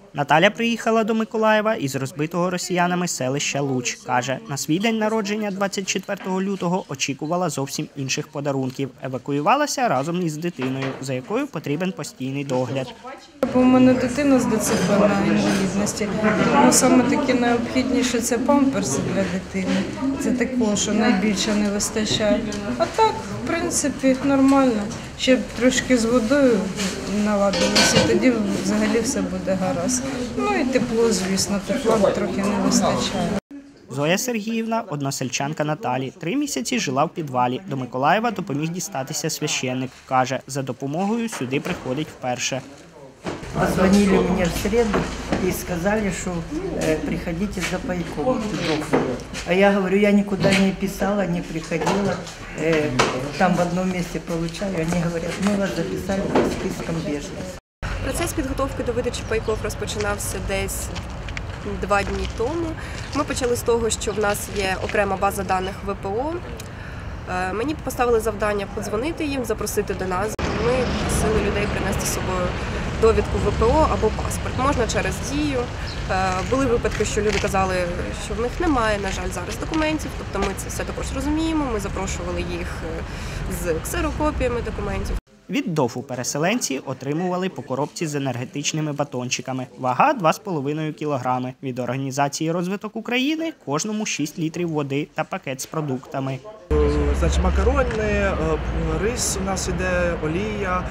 Наталя приїхала до Миколаєва із розбитого росіянами селища Луч. Каже, на свій день народження 24 лютого очікувала зовсім інших подарунків. Евакуювалася разом із дитиною, за якою потрібен постійний догляд. У мене дитина з ДЦП на інвалідності, тому саме таке найобхідніше – це памперси для дитини. Це такого, що найбільше не вистачає. А так, в принципі, нормально. Ще трошки з водою наладилося, тоді взагалі все буде гаразд. Ну і тепло, звісно, тепла трохи не вистачає. Зоя Сергіївна, односельчанка Наталі, 3 місяці жила в підвалі. До Миколаєва допоміг дістатися священник. Каже, за допомогою сюди приходить вперше. Позвонили мне в среду и сказали, что приходите за пайком. А я говорю, я никуда не писала, не приходила. Там в одном месте получаю. Они говорят, мы вас записали по спискам беженцев. Процес підготовки до видачі пайков розпочинався десь 2 дні тому. Ми почали з того, що в нас є окрема база даних ВПО. Мені поставили завдання подзвонити їм, запросити до нас. Ми просили людей принести з собою довідку ВПО або паспорт. Можна через Дію. Були випадки, що люди казали, що в них немає, на жаль, зараз документів. Тобто ми це все також розуміємо. Ми запрошували їх з ксерокопіями документів. Від ДОФу переселенці отримували по коробці з енергетичними батончиками. Вага 2,5 кілограми. Від організації «Розвиток України» кожному 6 літрів води та пакет з продуктами. Значить, макарони, рис у нас іде, олія,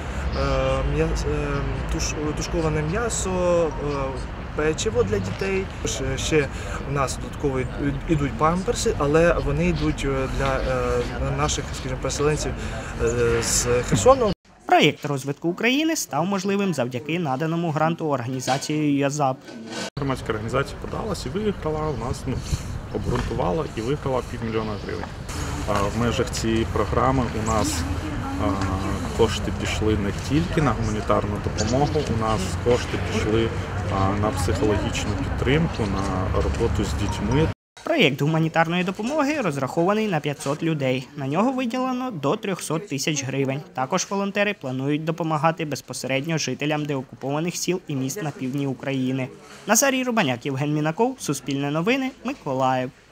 тушковане м'ясо, печиво для дітей. Ще у нас додатково йдуть памперси, але вони йдуть для наших, скажімо, переселенців з Херсону. Проєкт «Розвитку України» став можливим завдяки наданому гранту організацією «ЯЗАП». Громадська організація подалась і виграла, у нас обґрунтувала і виграла $500 000 гривень. В межах цієї програми у нас кошти пішли не тільки на гуманітарну допомогу, у нас кошти пішли на психологічну підтримку, на роботу з дітьми. Проєкт гуманітарної допомоги розрахований на 500 людей. На нього виділено до 300 тисяч гривень. Також волонтери планують допомагати безпосередньо жителям деокупованих сіл і міст на півдні України. Назарій Рубаняк, Євген Мінаков, Суспільне новини, Миколаїв.